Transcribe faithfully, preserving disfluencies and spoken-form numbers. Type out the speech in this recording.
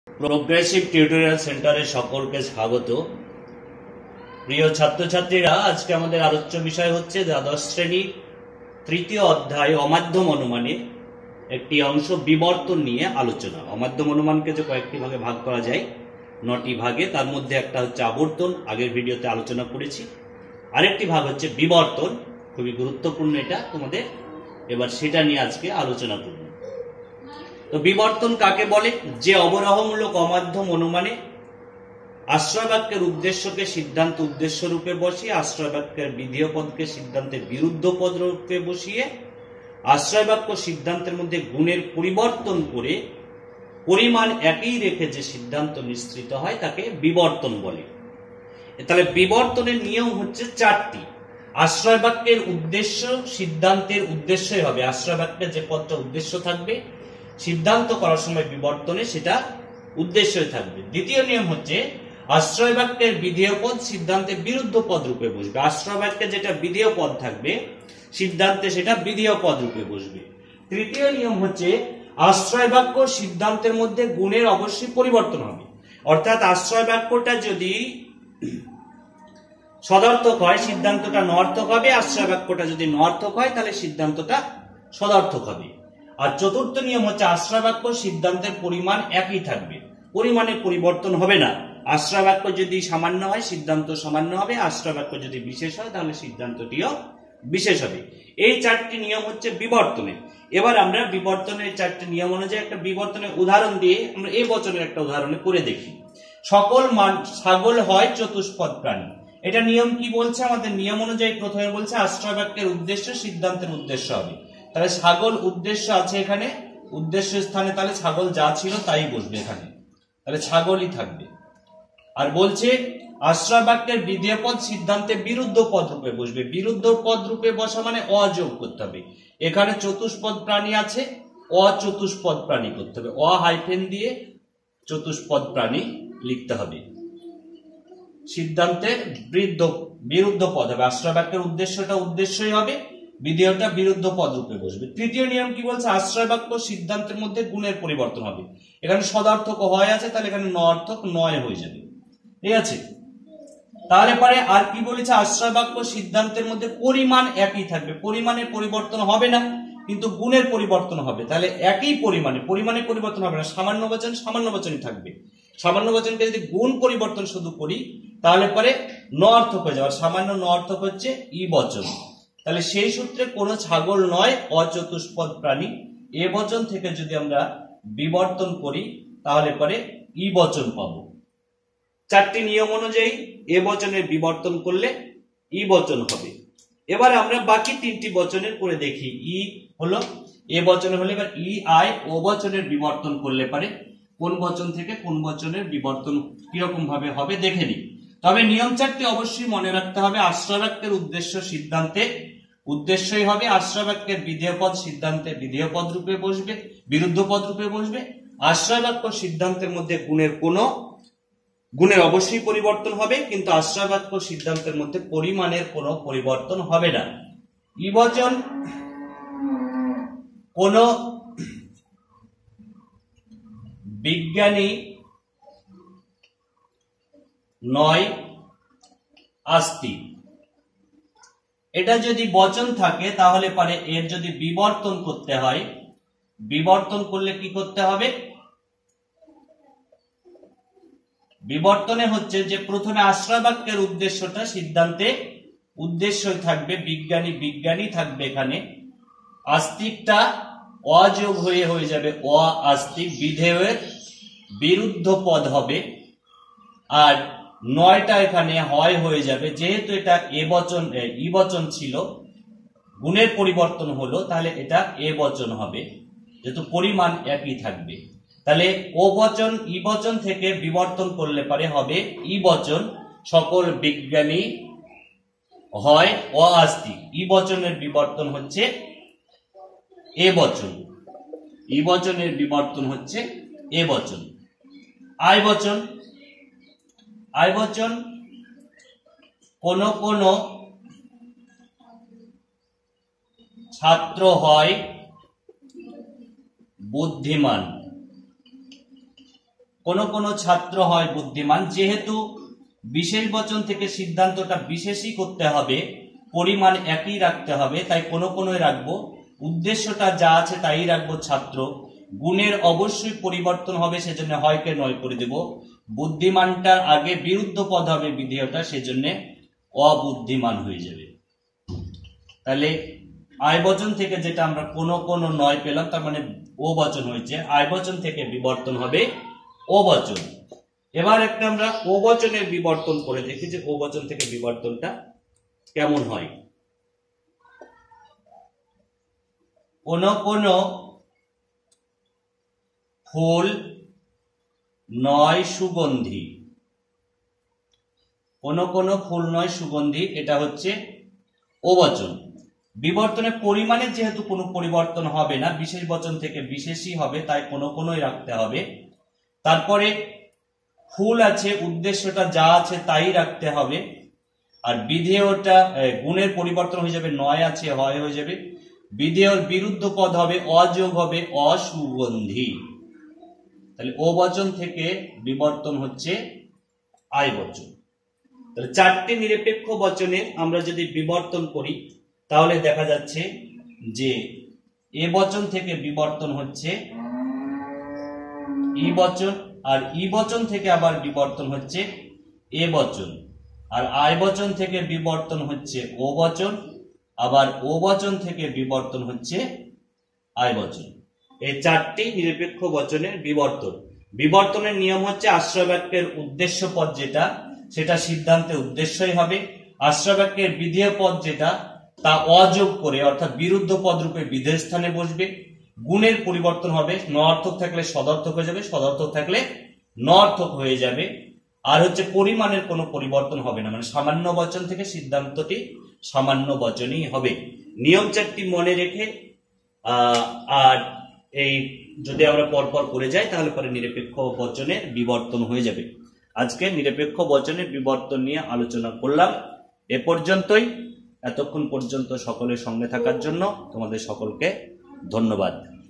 Progressive tutorial সেন্টারে সকলকে স্বাগত। প্রিয় ছাত্রছাত্রীরা, আজকে আমাদের আলোচ্য বিষয় হচ্ছে দ্বাদশ শ্রেণীর তৃতীয় অধ্যায় অমাধ্যম অনুমানে একটি অংশ বিবর্তন নিয়ে আলোচনা। অমাধ্যম অনুমানকে যে কয়েকটি ভাগে ভাগ করা যায়, নটি ভাগে, তার মধ্যে একটা হচ্ছে আবর্তন, আগের ভিডিওতে আলোচনা করেছি। আরেকটি ভাগ হচ্ছে বিবর্তন, খুবই গুরুত্বপূর্ণ এটা তোমাদের, এবার সেটা নিয়ে আজকে আলোচনা করব। তো বিবর্তন কাকে বলে? যে অবরাহমূলক অমাধ্যম অনুমানে আশ্রয় বাক্যের উদ্দেশ্যকে সিদ্ধান্ত উদ্দেশ্য রূপে বসিয়ে, আশ্রয় বাক্যের বিধেয় পদকে সিদ্ধান্তের বিরুদ্ধ পদ রূপে বসিয়ে, আশ্রয় বাক্য সিদ্ধান্তের মধ্যে গুণের পরিবর্তন করে পরিমাণ একই রেখে যে সিদ্ধান্ত নিঃসৃত হয় তাকে বিবর্তন বলে। তাহলে বিবর্তনের নিয়ম হচ্ছে চারটি। আশ্রয় বাক্যের উদ্দেশ্য সিদ্ধান্তের উদ্দেশ্যই হবে, আশ্রয় বাক্যের যে পদটা উদ্দেশ্য থাকবে সিদ্ধান্ত করার সময় বিবর্তনে সেটা উদ্দেশ্যই থাকবে। দ্বিতীয় নিয়ম হচ্ছে আশ্রয় বাক্যের বিধেয় পদ সিদ্ধান্তের বিরুদ্ধ পদ রূপে বসবে। আশ্রয় বাক্যে যেটা বিধেয় পদ থাকবে সিদ্ধান্তে সেটা বিধেয় পদ রূপে বসবে। তৃতীয় নিয়ম হচ্ছে আশ্রয় বাক্য সিদ্ধান্তের মধ্যে গুণের অবশ্যই পরিবর্তন হবে। অর্থাৎ আশ্রয় বাক্যটা যদি সদর্থক হয় সিদ্ধান্তটা নর্থক হবে, আশ্রয় বাক্যটা যদি নর্থক হয় তাহলে সিদ্ধান্তটা সদর্থক হবে। আর চতুর্থ নিয়ম হচ্ছে আশ্রয় বাক্য সিদ্ধান্তের পরিমাণ একই থাকবে, পরিমাণে পরিবর্তন হবে না। আশ্রয় বাক্য যদি সামান্য হয় সিদ্ধান্ত সামান্য হবে, আশ্রয় বাক্য যদি বিশেষ হয় তাহলে সিদ্ধান্তটিও বিশেষ হবে। এই চারটি নিয়ম হচ্ছে বিবর্তনের। এবার আমরা বিবর্তনের চারটি নিয়ম অনুযায়ী একটা বিবর্তনের উদাহরণ দিয়ে আমরা এই বচনের একটা উদাহরণে করে দেখি। সকল মান ছাগল হয় চতুষ্পদ প্রাণী। এটা নিয়ম কি বলছে? আমাদের নিয়ম অনুযায়ী প্রথমে বলছে আশ্রয় বাক্যের উদ্দেশ্য সিদ্ধান্তের উদ্দেশ্য হবে। তাহলে ছাগল উদ্দেশ্য আছে এখানে, উদ্দেশ্য স্থানে তাহলে ছাগল যা ছিল তাই বসবে এখানে, তাহলে ছাগলই থাকবে। আর বলছে আশ্রয় বাক্যের বিধেয় পদ সিদ্ধান্তের বিরুদ্ধ পদ রূপে বসবে। বিরুদ্ধ পদ রূপে বসা মানে অযোগ করতে হবে। এখানে চতুষ্পদ প্রাণী আছে, অচতুষ্পদ প্রাণী করতে হবে, অ হাইফেন দিয়ে চতুষ্পদ প্রাণী লিখতে হবে। সিদ্ধান্তের বিরুদ্ধ বিরুদ্ধ পদ হবে, আশ্রয় বাক্যের উদ্দেশ্যটা উদ্দেশ্যই হবে, বিধেয়টা বিরুদ্ধ পদ রূপে বসবে। তৃতীয় নিয়ম কি বলছে? আশ্রয় বাক্য সিদ্ধান্তের মধ্যে গুণের পরিবর্তন হবে। এখানে সদার্থক হয় আছে, তাহলে এখানে নর্থক নয় হয়ে যাবে। ঠিক আছে, তাহলে পরে আর কি বলেছে? আশ্রয় বাক্য সিদ্ধান্তের মধ্যে পরিমাণ একই থাকবে, পরিমাণের পরিবর্তন হবে না, কিন্তু গুণের পরিবর্তন হবে। তাহলে একই পরিমাণে, পরিমাণে পরিবর্তন হবে না, সামান্য বচন সামান্য বচনই থাকবে। সামান্য বচনকে যদি গুণ পরিবর্তন শুধু করি তাহলে পরে নর্থক হয়ে যাবে। সামান্য নর্থক হচ্ছে ই বচন। তাহলে সেই সূত্রে কোনো ছাগল নয় অচতুষ্পদ প্রাণী, এ বচন থেকে যদি আমরা বিবর্তন করি তাহলে পরে ই বচন পাবো। চারটি নিয়ম অনুযায়ী এ বচনের বিবর্তন করলে ই বচন হবে। এবার আমরা বাকি তিনটি বচনের করে দেখি। ই হলো এ বচনে হলে এবার ই আই ও বচনের বিবর্তন করলে পারে কোন বচন থেকে কোন বচনের বিবর্তন কিরকম ভাবে হবে দেখে নিই। তবে নিয়ম চারটি অবশ্যই মনে রাখতে হবে। আশ্রয় বাক্যের উদ্দেশ্য সিদ্ধান্তে উদ্দেশ্যই হবে, আশ্রয় বাক্যের বিধেয় পদ সিদ্ধান্তে বিধেয় পদ রূপে বসবে, বিরুদ্ধ পদ রূপে বসবে। আশ্রয় বাক্য সিদ্ধান্তের মধ্যে গুণের কোনো গুণের অবশ্যই পরিবর্তন হবে, কিন্তু আশ্রয় বাক্য সিদ্ধান্তের মধ্যে পরিমাণের কোনো পরিবর্তন হবে না। ই বচন কোন বিজ্ঞানী নয় আস্তিক, এটা যদি বচন থাকে তাহলে পারে এর যদি বিবর্তন করতে হয়, বিবর্তন করলে কি করতে হবে? বিবর্তনে হচ্ছে যে প্রথমে আশ্রয় বাক্যের উদ্দেশ্যটা সিদ্ধান্তে উদ্দেশ্যই থাকবে, বিজ্ঞানী বিজ্ঞানী থাকবে এখানে, আস্তিকটা অযোগ হয়ে হয়ে যাবে অ আস্তিক, বিধেয়ের বিরুদ্ধ পদ হবে, আর নয়টা এখানে হয় হয়ে যাবে। যেহেতু এটা এ বচন ই বচন ছিল, গুণের পরিবর্তন হলো, তাহলে এটা এ বচন হবে, যেহেতু পরিমাণ একই থাকবে। তাহলে ও বচন ই বচন থেকে বিবর্তন করলে পারে হবে ই বচন সকল বিজ্ঞানী হয় অ আস্তিক। ই বচনের বিবর্তন হচ্ছে এ বচন, ই বচনের বিবর্তন হচ্ছে এ বচন। আই বচন আই বচন কোন কোন ছাত্র হয় বুদ্ধিমান। কোন কোন ছাত্র হয় বুদ্ধিমান, যেহেতু বিশেষ বচন থেকে সিদ্ধান্তটা বিশেষই করতে হবে, পরিমাণ একই রাখতে হবে, তাই কোন কোনই রাখবো, উদ্দেশ্যটা যা আছে তাই রাখবো ছাত্র, গুণের অবশ্যই পরিবর্তন হবে সেজন্য হয়কে নয় করে দেব, বুদ্ধিমানটার আগে বিরুদ্ধ পদ হবে বিধেয়টা সেজন্য অবুদ্ধিমান হয়ে যাবে। তাহলে আয় বচন থেকে যেটা আমরা কোন কোন নয় পেলাম তার মানে ও বচন হয়েছে, আয় বচন থেকে বিবর্তন হবে ও বচন। এবার একটা আমরা ও বচনের বিবর্তন করে দেখি যে ও বচন থেকে বিবর্তনটা কেমন হয়। কোন কোন ফুল নয় সুগন্ধি, কোন কোন ফুল নয় সুগন্ধি, এটা হচ্ছে ও বচন। বিবর্তনের পরিমাণে যেহেতু কোনো পরিবর্তন হবে না, বিশেষ বচন থেকে বিশেষই হবে, তাই কোনো কোনই রাখতে হবে। তারপরে ফুল আছে, উদ্দেশ্যটা যা আছে তাই রাখতে হবে, আর বিধেয়টা গুণের পরিবর্তন হয়ে যাবে, নয় আছে হয় হয়ে যাবে, বিধেয়র বিরুদ্ধ পদ হবে অযোগ হবে অসুগন্ধি। তাহলে ও বচন থেকে বিবর্তন হচ্ছে আয় বচন। তাহলে চারটি নিরপেক্ষ বচনে আমরা যদি বিবর্তন করি তাহলে দেখা যাচ্ছে যে এ বচন থেকে বিবর্তন হচ্ছে ই বচন, আর ই বচন থেকে আবার বিবর্তন হচ্ছে এ বচন, আর আয় বচন থেকে বিবর্তন হচ্ছে ও বচন, আবার ও বচন থেকে বিবর্তন হচ্ছে আয় বচন। এই চারটি নিরপেক্ষ বচনের বিবর্তন। বিবর্তনের নিয়ম হচ্ছে আশ্রয় বাক্যের উদ্দেশ্য পদ যেটা সেটা সিদ্ধান্তে উদ্দেশ্যই হবে, আশ্রয় বাক্যের বিধেয় পদ যেটা তা অযোগ করে অর্থাৎ বিরুদ্ধ পদ রূপে বিধেয় স্থানে বসবে, গুণের পরিবর্তন হবে, নঅর্থক থাকলে সদর্থক হয়ে যাবে, সদর্থক থাকলে নঅর্থক হয়ে যাবে, আর হচ্ছে পরিমাণের কোনো পরিবর্তন হবে না, মানে সামান্য বচন থেকে সিদ্ধান্তটি সামান্য বচনই হবে। নিয়ম চারটি মনে রেখে আহ আর এই যদি আমরা পরপর করে যাই তাহলে পরে নিরপেক্ষ বচনের বিবর্তন হয়ে যাবে। আজকে নিরপেক্ষ বচনের বিবর্তন নিয়ে আলোচনা করলাম, এ পর্যন্তই। এতক্ষণ পর্যন্ত সকলের সঙ্গে থাকার জন্য তোমাদের সকলকে ধন্যবাদ।